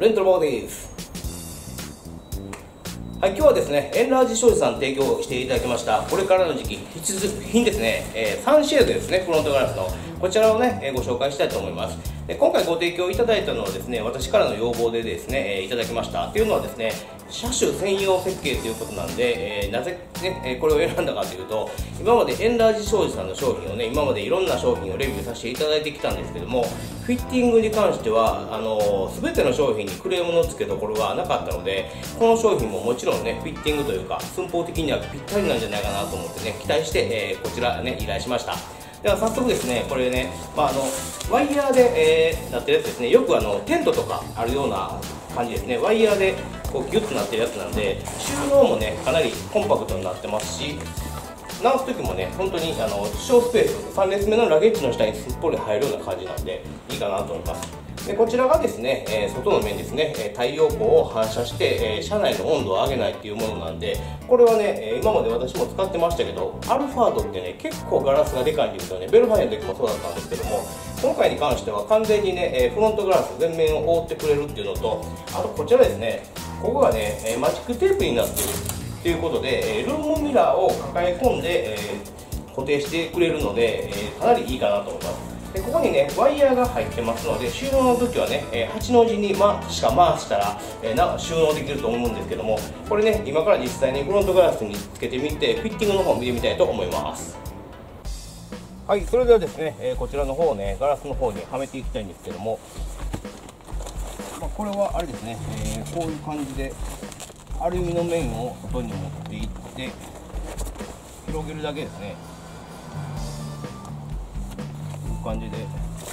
レントロバーです。はい、今日はですね、エンラージ商事さん提供していただきました、これからの時期必需品ですね、サンシェードですね、フロントガラスの、こちらをね、ご紹介したいと思います。で今回ご提供いただいたのはですね、私からの要望でですね、いただきました。というのはですね、車種専用設計ということなんで、なぜね、これを選んだかというと、今までエンラージ商事さんの商品をね、今までいろんな商品をレビューさせていただいてきたんですけども、フィッティングに関しては全ての商品にクレームのつけどころがなかったので、この商品ももちろんね、フィッティングというか寸法的にはぴったりなんじゃないかなと思ってね、期待して、こちらね依頼しました。では早速ですね、これね、ワイヤーで、なってるやつですね。よくテントとかあるような感じですね。ワイヤーでこうギュッとなってるやつなんで、収納もねかなりコンパクトになってますし、直す時もね本当に小スペース3列目のラゲッジの下にすっぽり入るような感じなんでいいかなと思います。でこちらがですね、外の面ですね、太陽光を反射して、車内の温度を上げないっていうものなんで、これはね、今まで私も使ってましたけど、アルファードってね結構ガラスがでかいんですよね。ベルファイアの時もそうだったんですけども、今回に関しては完全にねフロントガラス全面を覆ってくれるっていうのと、あとこちらですね、ここがねマジックテープになってるということで、ルームミラーを抱え込んで固定してくれるので、かなりいいかなと思います。でここにねワイヤーが入ってますので、収納の時はね、8の字にしか回したら、収納できると思うんですけども、これね今から実際にフロントガラスにつけてみて、フィッティングの方を見てみたいと思います。はい、それではですね、こちらの方をねガラスの方にはめていきたいんですけども、これはあれですね、こういう感じでアルミの面を外に持っていって広げるだけですね。こういう感じで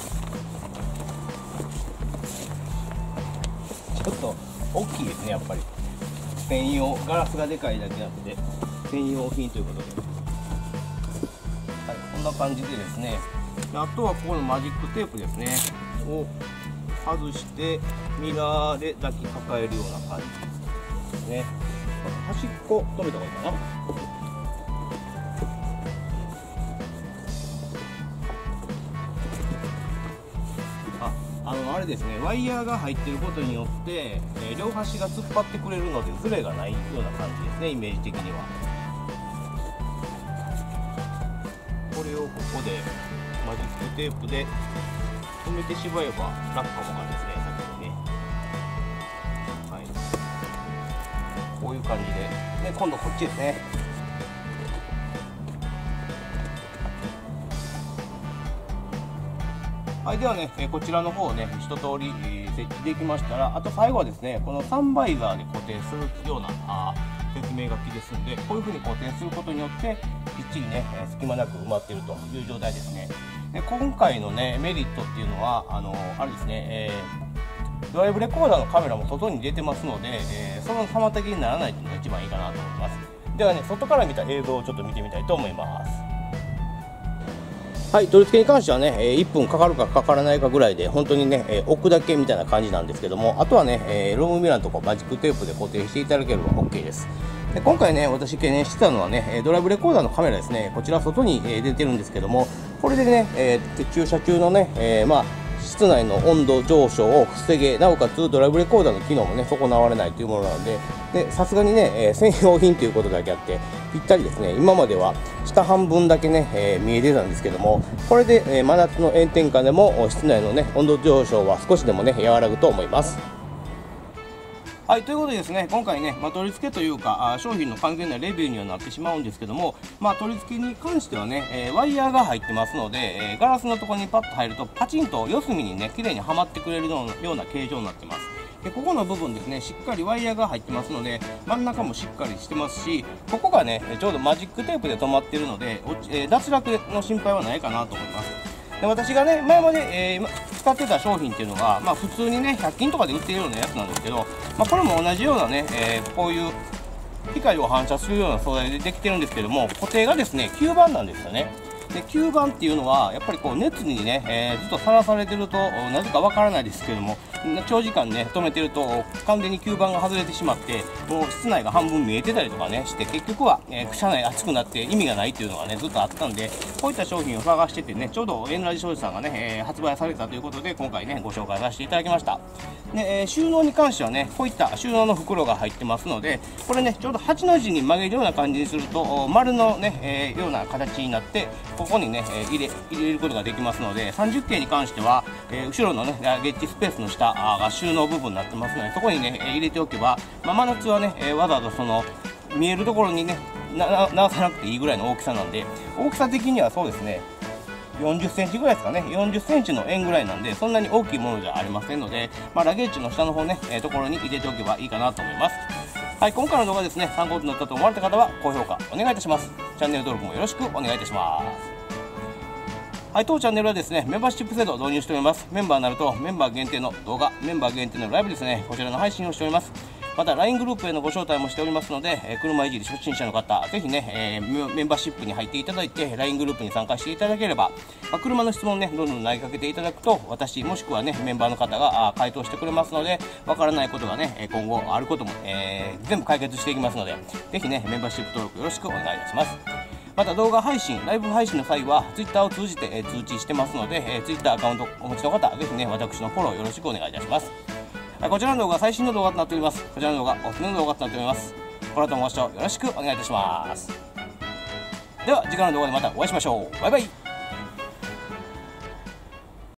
ちょっと大きいですね。やっぱり専用ガラスがでかいだけなので専用品ということで、はい、こんな感じでですね、あとはここのマジックテープですねを外してミラーで抱きかかえるような感じですね。端っこ止めた方がいいかな。あれですね、ワイヤーが入っていることによって、両端が突っ張ってくれるのでズレがないような感じですね、イメージ的には。これをここでマジックテープで止めてしまえば楽かもわかんないですね、先にね。はい、こういう感じで、今度こっちですね。はい、ではね、こちらの方をね一通り、設置できましたら、あと最後はですね、このサンバイザーで固定するような説明書きですので、こういう風に固定することによってきっちりね隙間なく埋まっているという状態ですね。で今回のねメリットっていうのはあれですね、ドライブレコーダーのカメラも外に出てますので、その妨げにならないっていうのが一番いいかなと思います。ではね、外から見た映像をちょっと見てみたいと思います。はい、取り付けに関してはね、1分かかるかかからないかぐらいで、本当にね、置くだけみたいな感じなんですけども、あとはね、ルームミラーのとこマジックテープで固定していただければ OK です。で今回ね、私懸念してたのはね、ドライブレコーダーのカメラですね。こちら外に出てるんですけども、これでね、駐車中のね、室内の温度上昇を防げ、なおかつドライブレコーダーの機能もね損なわれないというものなので、さすがにね、専用品ということだけあってぴったりですね。今までは下半分だけね、見えてたんですけども、これで、真夏の炎天下でも室内のね温度上昇は少しでもね和らぐと思います。はい、ということでですね、今回ね、取り付けというか商品の完全なレビューにはなってしまうんですけども、取り付けに関してはね、ワイヤーが入ってますので、ガラスのところにパッと入るとパチンと四隅にね綺麗にはまってくれるような形状になってます。でここの部分ですね、しっかりワイヤーが入ってますので、真ん中もしっかりしてますし、ここがねちょうどマジックテープで止まっているので、脱落の心配はないかなと思います。で私がね前まで、使ってた商品っていうのが、普通にね100均とかで売っているようなやつなんですけど、これも同じようなね、こういう光を反射するような素材でできてるんですけども、固定がですね吸盤なんですよね。 で吸盤っていうのはやっぱりこう熱にね、ずっとさらされてるとなぜかわからないですけども、長時間ね止めてると完全に吸盤が外れてしまって、もう室内が半分見えてたりとかねして、結局は、車内熱くなって意味がないっていうのがねずっとあったんで、こういった商品を探しててね、ちょうどエンラジ商事さんがね、発売されたということで今回ねご紹介させていただきました。で、収納に関してはね、こういった収納の袋が入ってますので、これねちょうど8の字に曲げるような感じにすると丸のね、ような形になって、ここにね、入れることができますので、30系に関しては、後ろのねゲッジスペースの下が収納部分になってますので、そこにね入れておけば、真夏はねわざわざその見えるところにね直さなくていいぐらいの大きさなんで、大きさ的にはそうですね40センチぐらいですかね、40センチの円ぐらいなんで、そんなに大きいものじゃありませんので、ラゲッジの下の方ね、ところに入れておけばいいかなと思います。はい、今回の動画ですね、参考になったと思われた方は高評価お願いいたします。チャンネル登録もよろしくお願いいたします。はい、当チャンネルはですね、メンバーシップ制度を導入しております。メンバーになるとメンバー限定の動画、メンバー限定のライブですね、こちらの配信をしております。また LINE グループへのご招待もしておりますので、車いじり初心者の方、ぜひね、メンバーシップに入っていただいて LINE グループに参加していただければ、車の質問ねどんどん投げかけていただくと、私もしくはねメンバーの方が回答してくれますので、わからないことがね今後あることも、全部解決していきますので、ぜひねメンバーシップ登録よろしくお願いいたします。また動画配信、ライブ配信の際は Twitter を通じて通知してますので、Twitter アカウントお持ちの方、ぜひね私のフォローよろしくお願いいたします。こちらの動画は最新の動画となっております。こちらの動画おすすめの動画となっております。この後もご視聴よろしくお願いいたします。では次回の動画でまたお会いしましょう。バイバイ。